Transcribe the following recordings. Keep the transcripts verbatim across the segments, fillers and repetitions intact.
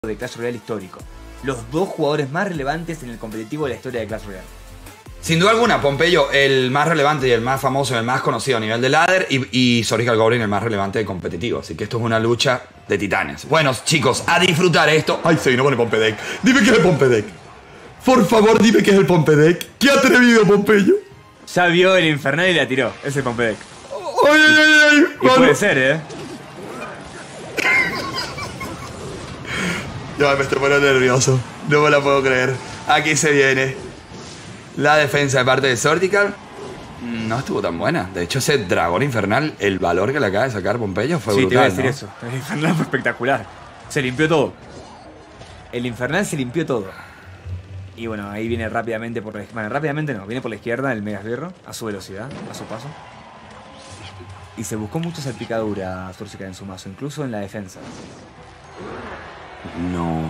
de Clash Royale histórico. Los dos jugadores más relevantes en el competitivo de la historia de Clash Royale. Sin duda alguna, Pompeyo, el más relevante y el más famoso, el más conocido a nivel de ladder, y, y Surgical Goblin, el más relevante de competitivo. Así que esto es una lucha de titanes. Bueno, chicos, a disfrutar esto. Ay, sí, no pone Pompedec. Dime qué es el Pompedec. Por favor, dime qué es el Pompedec. ¡Qué atrevido, Pompeyo! Ya vio el infernal y la tiró. Ese Pompedec. ¡Ay, ay, ay! ay y bueno. Puede ser, ¿eh? Ya me estoy poniendo nervioso. No me la puedo creer. Aquí se viene. La defensa de parte de Surgical no estuvo tan buena. De hecho, ese dragón infernal, el valor que le acaba de sacar Pompeyo fue sí, brutal. Sí, te iba a decir, ¿no? Eso. El infernal fue espectacular. Se limpió todo. El infernal se limpió todo. Y bueno, ahí viene rápidamente por la izquierda. Bueno, rápidamente no. Viene por la izquierda el Megasbirro a su velocidad, a su paso. Y se buscó mucha salpicadura Surgical en su mazo, incluso en la defensa. No.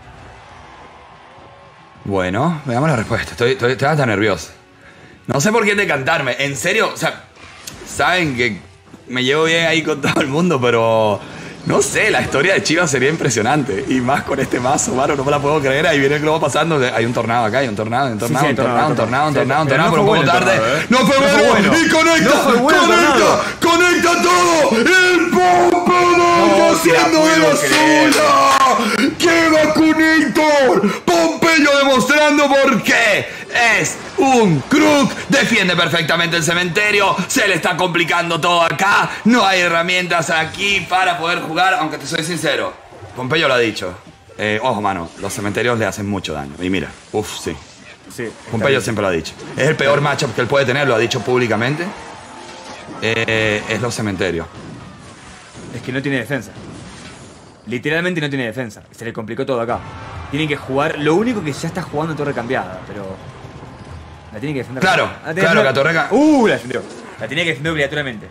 Bueno, veamos la respuesta. Estoy, estoy, estoy hasta nervioso. No sé por qué decantarme. En serio, o sea, saben que me llevo bien ahí con todo el mundo, pero no sé, la historia de Chivas sería impresionante. Y más con este mazo, mano, no me la puedo creer. Ahí viene el globo pasando. Hay un tornado acá, hay un tornado, un tornado, un tornado, un tornado, un tornado, un tornado, pero un poco tarde. No fue bueno. Y conecta, conecta, conecta todo. El Pompeyo haciendo de la suya. ¡Qué vacunito! Pompeyo demostrando por qué es un crook. Defiende perfectamente el cementerio. Se le está complicando todo acá. No hay herramientas aquí para poder jugar. Aunque te soy sincero, Pompeyo lo ha dicho. Eh, ojo, mano, los cementerios le hacen mucho daño. Y mira, uff, sí. sí Pompeyo bien. Siempre lo ha dicho. Es el peor matchup que él puede tener. Lo ha dicho públicamente. Eh, es los cementerios. Es que no tiene defensa. Literalmente no tiene defensa. Se le complicó todo acá. Tienen que jugar. Lo único que ya está jugando torre cambiada, pero la tiene que defender. Claro, la claro, la torre cambiada. Uh, la defendió. La tiene que defender obligatoriamente.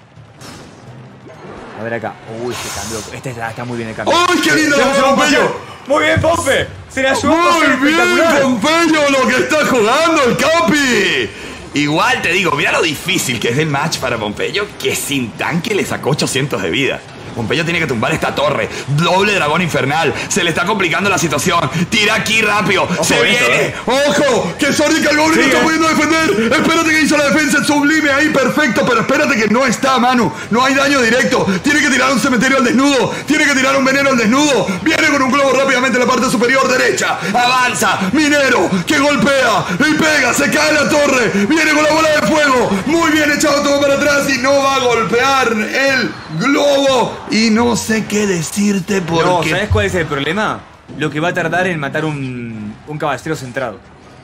A ver acá. Uy, se cambió. Este está, está muy bien el cambio. ¡Uy, qué lindo la Pompeyo! Muy bien, Pompe. Se la ayudó. Muy bien, Pompeyo, lo que está jugando el Capi. Igual te digo, mira lo difícil que es el match para Pompeyo, que sin tanque le sacó ochocientos de vida. Pompeyo tiene que tumbar esta torre. Doble dragón infernal. Se le está complicando la situación. Tira aquí rápido. Ojo, se viene. Eh. ¡Ojo! Que Surgical Goblin no está pudiendo defender. Espérate que hizo la defensa sublime ahí. Perfecto. Pero espérate que no está, Manu. No hay daño directo. Tiene que tirar un cementerio al desnudo. Tiene que tirar un veneno al desnudo. Viene con un globo rápidamente en la parte superior derecha. Avanza. Minero. Que golpea. Y pega. Se cae la torre. Viene con la bola de fuego. Muy bien echado todo para atrás. Y no va a golpear el globo. Y no sé qué decirte porque... No, ¿sabes cuál es el problema? Lo que va a tardar en matar un, un caballero centrado.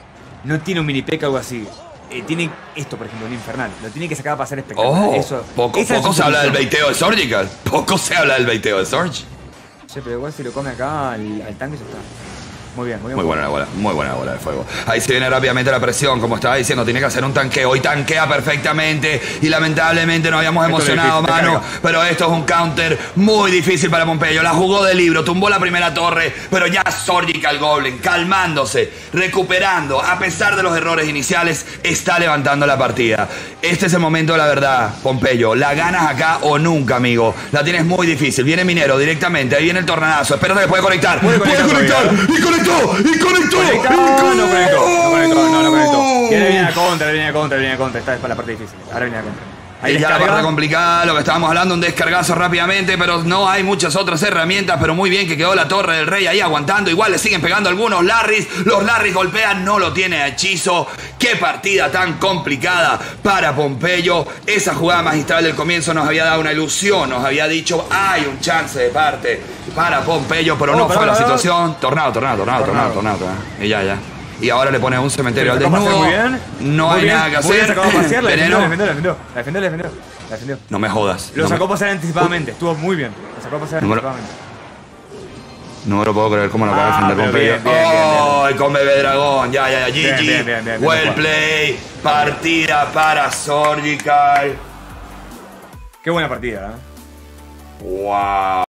No tiene un mini P K o algo así. Eh, tiene esto, por ejemplo, un infernal. Lo tiene que sacar para hacer espectacular. Oh, Eso, poco poco se habla del baiteo de Surgical. Poco se habla del baiteo de Surge. Sí, pero igual si lo come acá al, al tanque ya está. Muy bien, muy bien. Muy buena la bola, muy buena la bola de fuego. Ahí se viene rápidamente la presión, como estaba diciendo, tiene que hacer un tanqueo y tanquea perfectamente. Y lamentablemente nos habíamos esto emocionado, difícil, mano. Pero esto es un counter muy difícil para Pompeyo. La jugó de libro, tumbó la primera torre, pero ya Surgical Goblin, calmándose, recuperando, a pesar de los errores iniciales, está levantando la partida. Este es el momento de la verdad, Pompeyo. La ganas acá o nunca, amigo. La tienes muy difícil. Viene Minero directamente, ahí viene el tornadazo. Espérate que puede conectar. Puede conectar. Puede conectar. Y conectar. ¡Y conectó! ¿Conectó? No, no conectó, no conectó, no, no conectó. Y ahora viene la contra, viene la contra, viene la contra. Esta es para la parte difícil. Ahora viene la contra. Ahí ya la parte complicada, lo que estábamos hablando, un descargazo rápidamente, pero no hay muchas otras herramientas, pero muy bien que quedó la torre del rey ahí aguantando. Igual le siguen pegando algunos Larrys, los Larrys golpean, no lo tiene a hechizo. Qué partida tan complicada para Pompeyo. Esa jugada magistral del comienzo nos había dado una ilusión, nos había dicho hay un chance de parte para Pompeyo, pero no fue la situación. Tornado, tornado, tornado, tornado, tornado, tornado. Y ya, ya. Y ahora le pone un cementerio al desnudo. Muy bien. No muy hay bien. nada que muy hacer. Bien, sacó a pasear, la defendió, Veneno. la defendió, la defendió, la defendió, la defendió, la defendió. No me jodas. Lo no sacó a me... pasar anticipadamente. Estuvo muy bien. Lo sacó a pasar Número... anticipadamente. No me lo puedo creer cómo lo acaba de ah, defender Pompeyo. ¡Oh! Y con Bebé Dragón. Ya, ya, ya. G G. Bien, bien, bien, bien, well bien, play. Partida para Surgical. Qué buena partida, ¿eh? Wow.